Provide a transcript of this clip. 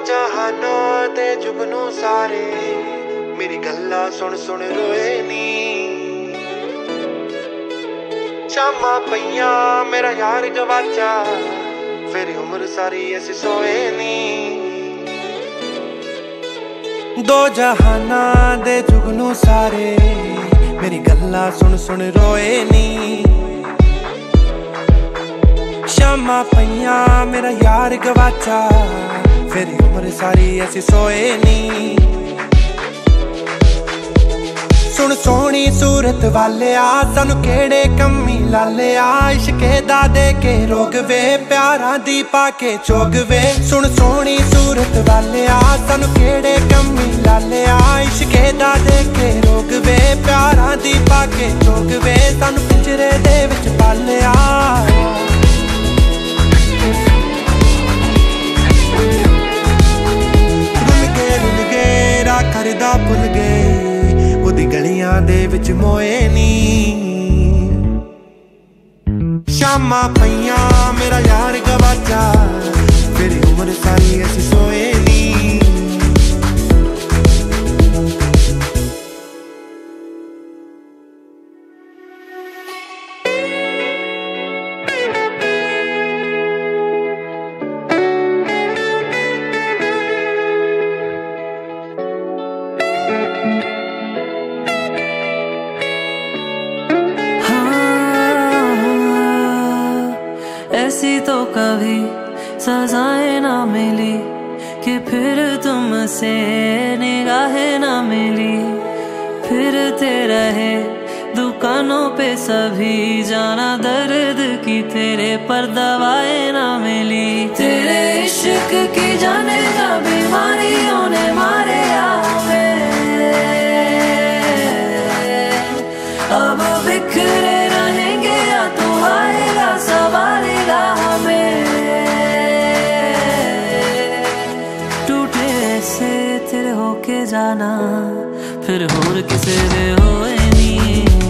जहानों ते जुगनू सारे मेरी गल्ला सुन सुन रोए नी। शामा पईया मेरा यार गवाचा फिर उम्र सारी ऐसी सोए नी। दो जहाना दे जुगनू सारे मेरी गल्ला सुन सुन रोए नी। शामा पईया मेरा यार गवाचा फिर उम्र सारी ऐसी सोए नी। सुन सोहनी सूरत वाले आ सानू केड़े कमी लाले आ। इश्के दा दे के रोग वे प्यारा दी पाके चोग वे। सुन सोहनी सूरत वाले आ सानू केड़े कमी लाले आ। इश्के दा दे के रोग वे प्यारा दी पाके चोग वे। सानू पिंजरे दे विच पालिया करदा भुल गए ओदी गलियां दे विच मोए नी। शामा पईया मेरा यार गवाचा फिर उम्र सारी ऐसी सोए नी। ऐसी तो कभी सजाएं ना मिली कि फिर तुमसे निगाहें ना मिली। फिरते रहे दुकानों पे सभी जाना दर्द की तेरे पर दवाएं ना मिली। तेरे इश्क की जाने का बीमारियों ने मारे हमें। अब बिखरे रहेंगे या तू आएगा सवारेगा हमें। टूटे से तेरे होके जाना फिर होर किसे दे होए नी।